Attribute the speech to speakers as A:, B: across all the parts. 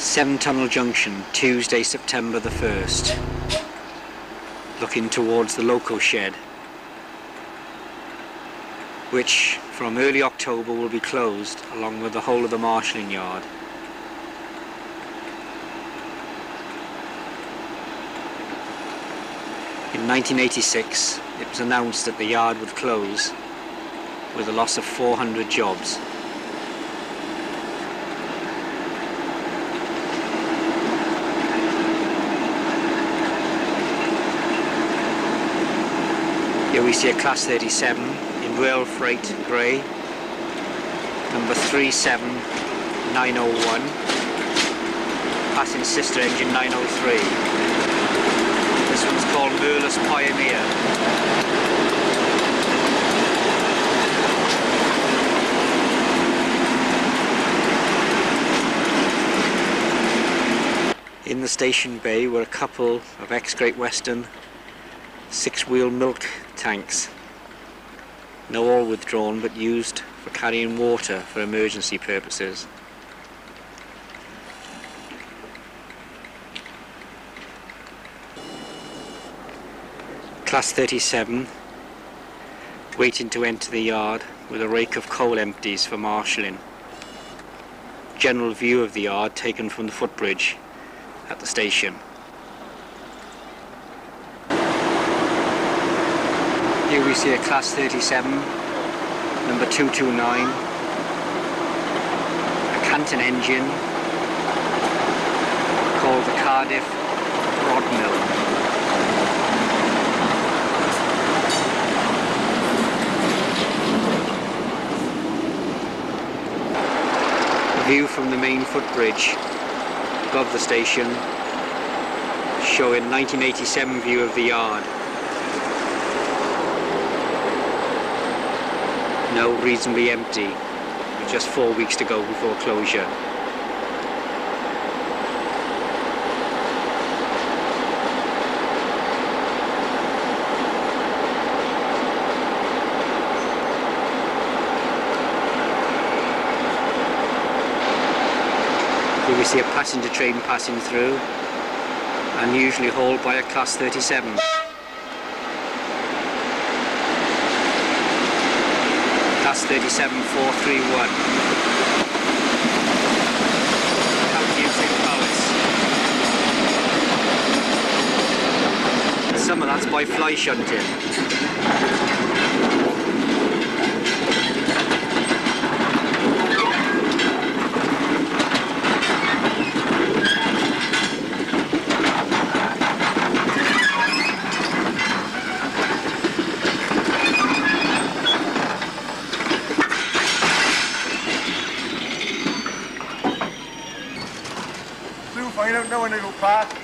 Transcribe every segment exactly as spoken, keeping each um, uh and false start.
A: Severn Tunnel Junction, Tuesday, September the first. Looking towards the loco shed, which from early October will be closed along with the whole of the marshalling yard. In nineteen eighty-six, it was announced that the yard would close with a loss of four hundred jobs. Here we see a Class thirty-seven in Royal Freight grey, number three seven nine oh one, passing sister engine nine oh three. This one's called Merlus Pioneer. In the station bay were a couple of ex-Great Western six-wheel milk tanks, no oil withdrawn but used for carrying water for emergency purposes. Class thirty-seven waiting to enter the yard with a rake of coal empties for marshalling. General view of the yard taken from the footbridge at the station. Here we see a Class thirty-seven, number two two nine, a Canton engine called the Cardiff Rod Mill. A view from the main footbridge above the station showing nineteen eighty-seven view of the yard. No, reasonably empty, with just four weeks to go before closure. Here we see a passenger train passing through, unusually hauled by a Class thirty-seven. Class thirty-seven four three one. Music Palace. Some of that's by fly shunting.
B: I don't know when they go past.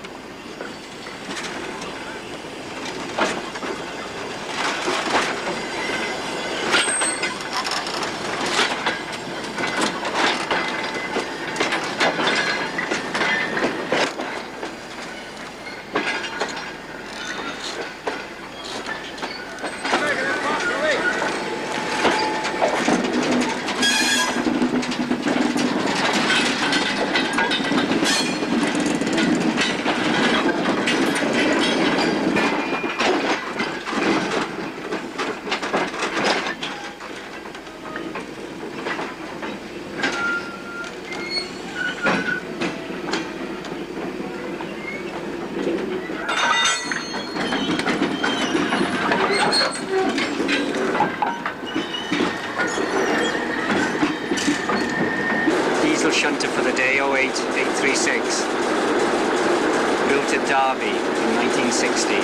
A: Shunter for the day, oh eight eight three six. Built at Derby in nineteen sixty.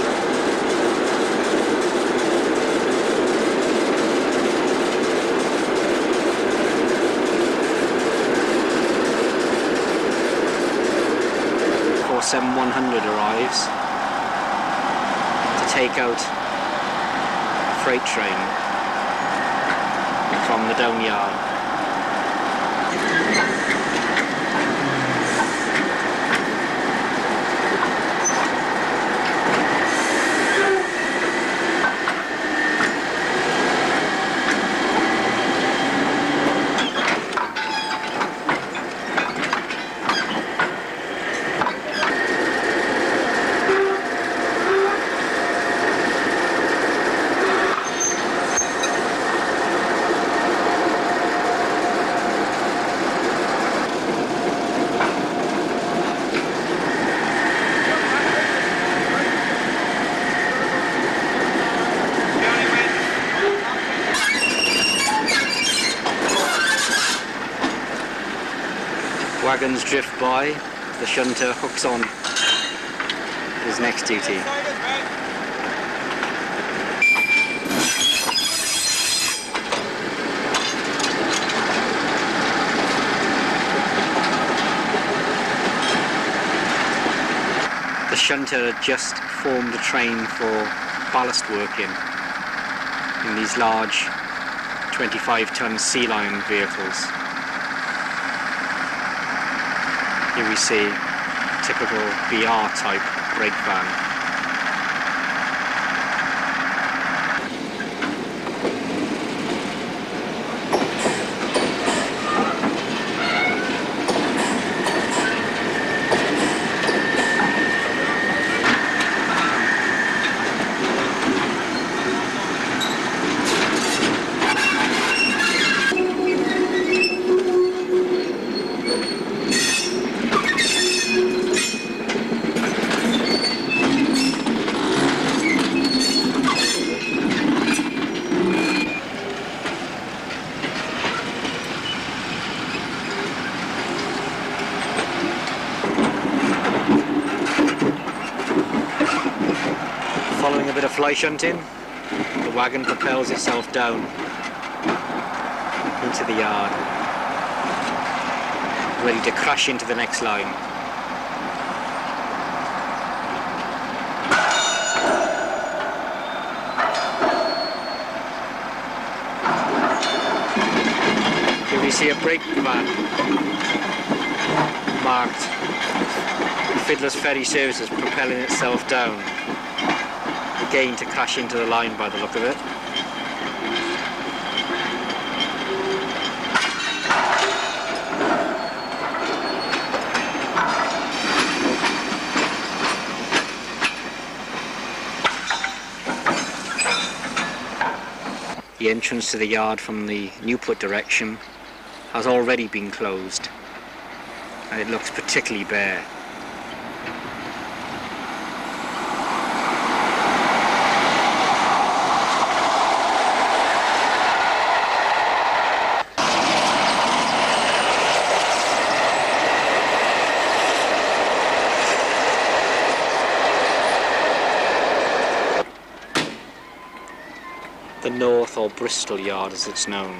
A: four seven one hundred arrives to take out a freight train from the down yard. Wagons drift by, the shunter hooks on his next duty. The shunter had just formed a train for ballast working in these large twenty-five ton sea lion vehicles. Here we see typical B R type brake van. Following a bit of fly shunting, the wagon propels itself down into the yard, ready to crash into the next line. Here we see a brake van marked Fiddler's Ferry Services propelling itself down, again to crash into the line by the look of it. The entrance to the yard from the Newport direction has already been closed, and it looks particularly bare. The North or Bristol yard as it's known.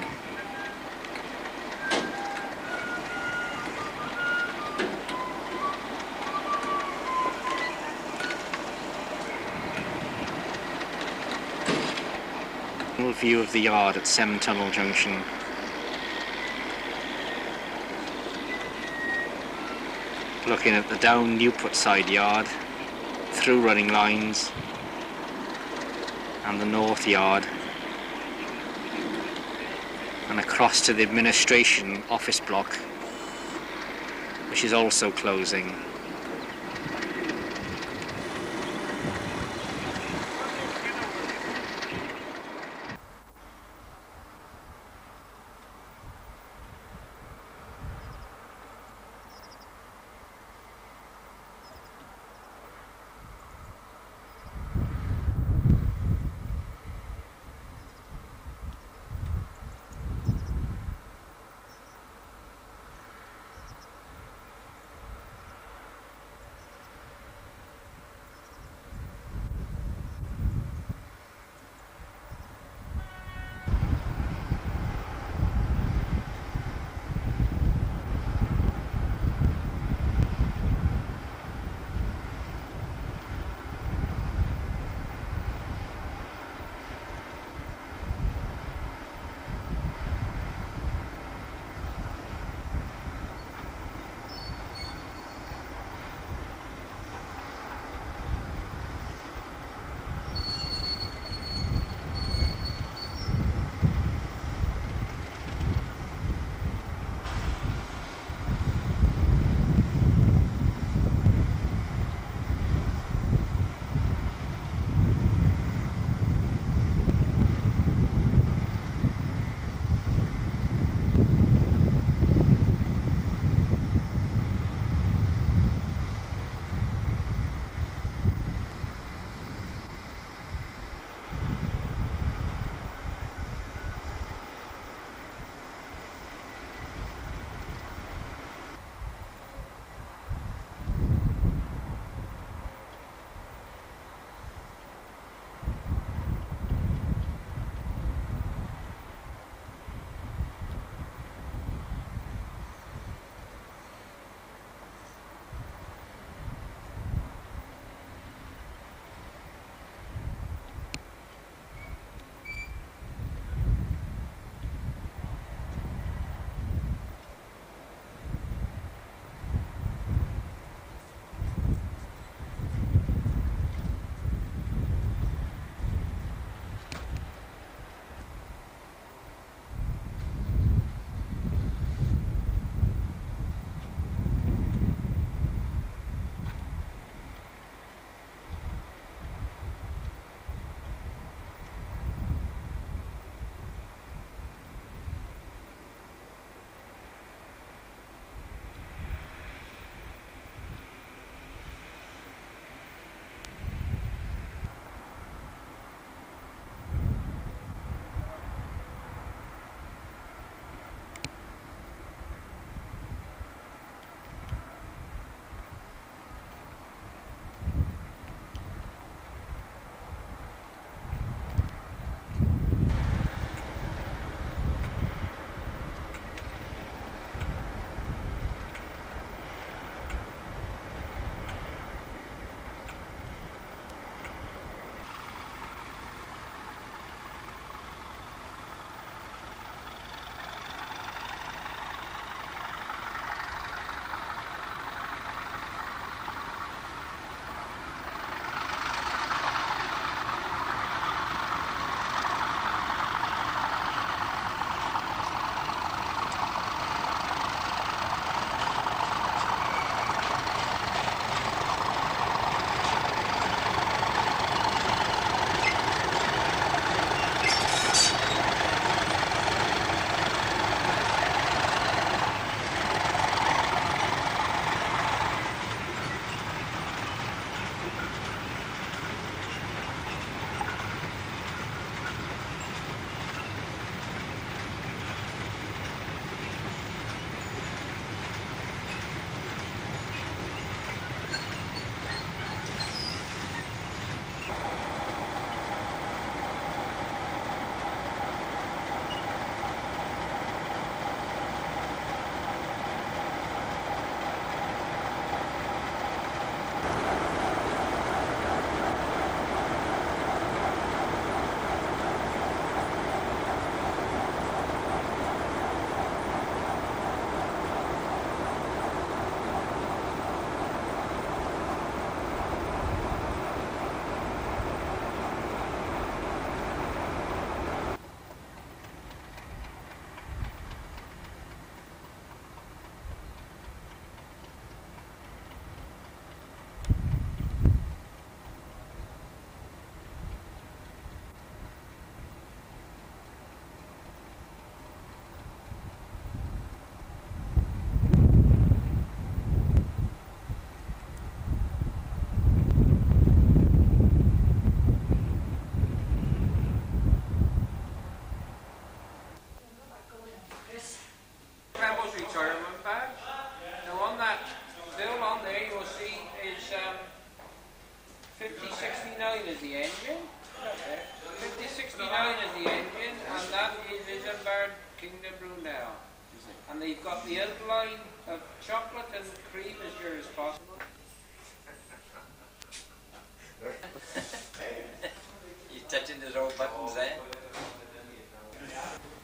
A: A view of the yard at Severn Tunnel Junction. Looking at the down Newport side yard, through running lines, and the North yard, and across to the administration office block, which is also closing.
C: retirement badge. Now on that bill on there you'll see is um, fifty sixty-nine is the engine. fifty sixty-nine is the engine, and that is Isambard Kingdom Brunel. And they've got the outline of chocolate and cream as near as possible.
D: He's touching his own buttons there.